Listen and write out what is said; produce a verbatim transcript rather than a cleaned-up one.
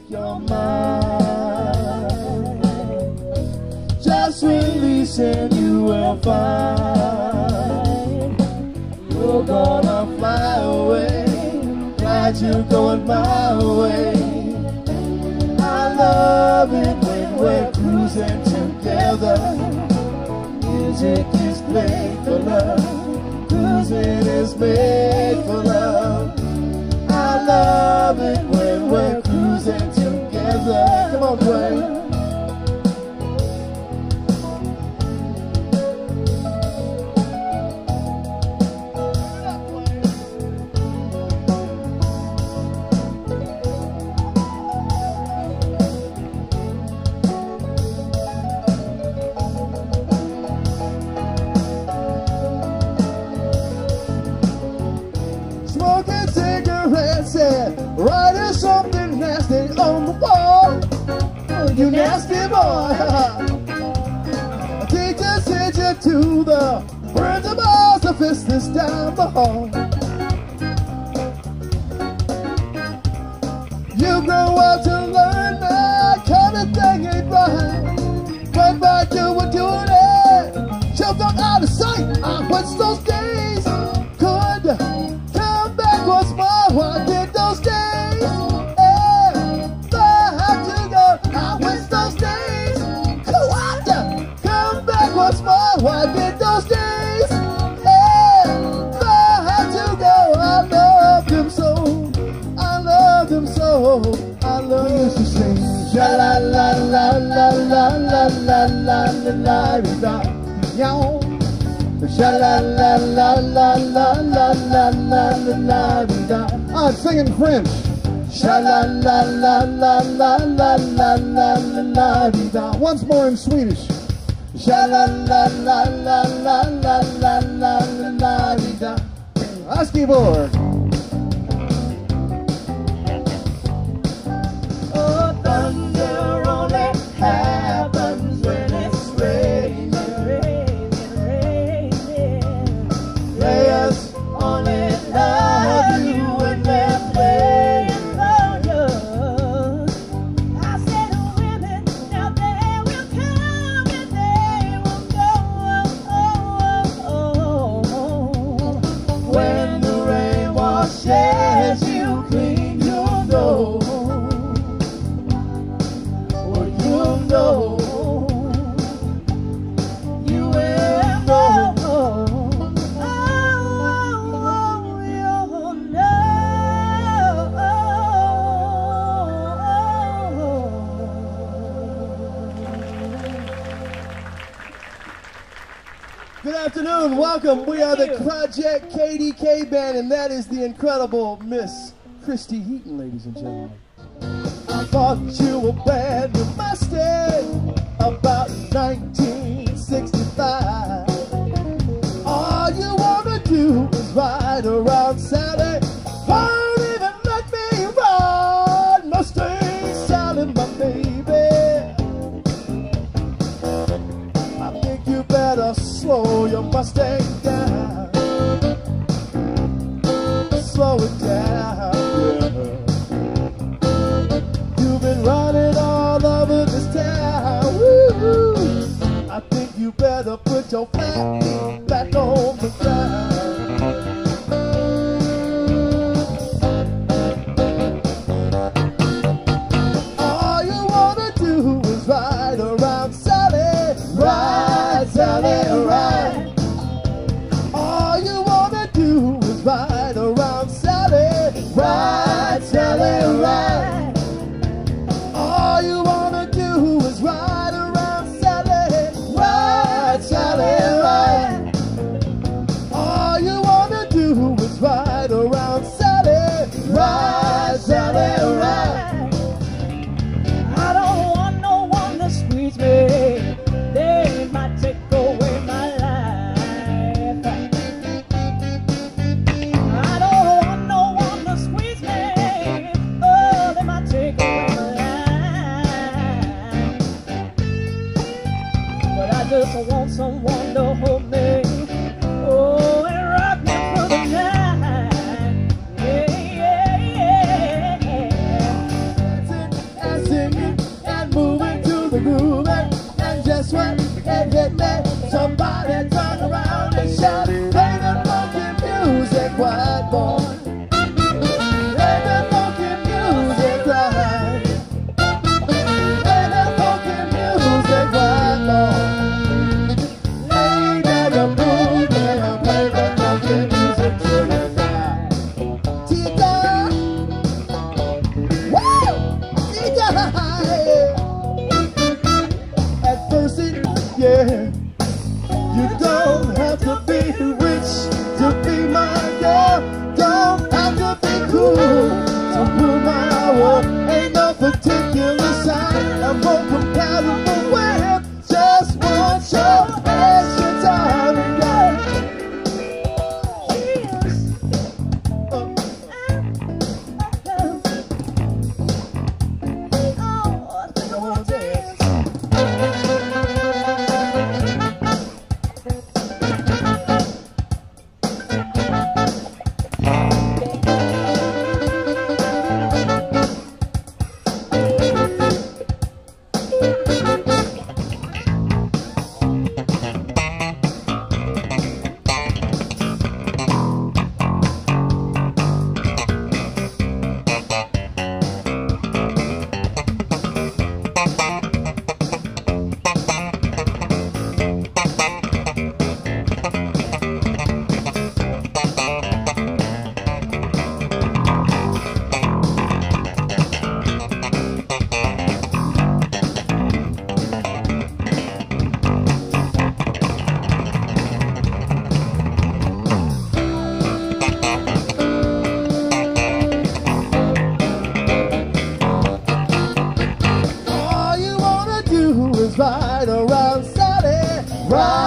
your mind. Just release and you will find you're gonna fly away. Glad you're going my way. I love it when we're cruising together. Music is played for love. Cruising is made for love. I love it when we're cruising together. Come on, Dwayne. Smoking cigarettes and writing something nasty on the wall. You nasty boy. Teacher sent you to the principal's office this down the hall. You grow up to learn that kind of thing ain't right. But while you were doing it, shoved up out of sight. I wish those days could come back once more. I did those days, if I had to go. I wish those days could come back once more. I did those days, if I had to go. I loved him so, I loved him so. I love you to sing. Sha la la la la la la la la la la la. Sha la la la la la la la la la la. I'm singing French. Sha la la la la la la la la la la. Once more in Swedish. Sha la la la la la la la la la la. Husky board. Oh, thunder only happens when it's raining, raining, raining. Players only love you when they're playing for you. I said women, now they will come and they will go. Oh, oh, oh. When the rain washes you clean, you'll know. Know, you will know. Oh, you'll know. Good afternoon, welcome. We are the Project K D K Band, and that is the incredible Miss Christy Heaton, ladies and gentlemen. I thought you were brand new Mustang about nineteen sixty-five. All you wanna do is ride around Saturday. Won't even let me ride Mustang Sally, my baby. I think you better slow your Mustang down. Slow it down, yeah. Been running all over this town. Woo-hoo. I think you better put your flat feet back on the ground. All you wanna do is ride around Sally, ride Sally, ride. All you wanna do is ride around Sally, ride Sally, ride. All you wanna do is ride around Sally, ride Sally, ride. that particular sign. I'm more compatible with just one short extra time. Yeah. Ride around Sally, ride.